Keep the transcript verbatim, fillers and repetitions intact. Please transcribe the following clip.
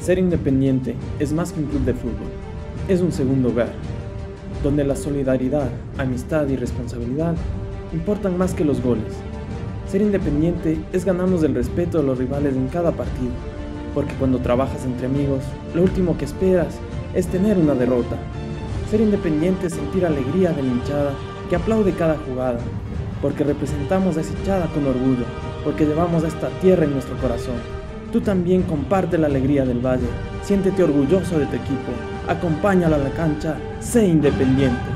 Ser Independiente es más que un club de fútbol, es un segundo hogar, donde la solidaridad, amistad y responsabilidad importan más que los goles. Ser Independiente es ganarnos el respeto de los rivales en cada partido, porque cuando trabajas entre amigos, lo último que esperas es tener una derrota. Ser Independiente es sentir alegría de la hinchada que aplaude cada jugada, porque representamos a esa hinchada con orgullo, porque llevamos a esta tierra en nuestro corazón. Tú también comparte la alegría del Valle, siéntete orgulloso de tu equipo, acompáñalo a la cancha, sé independiente.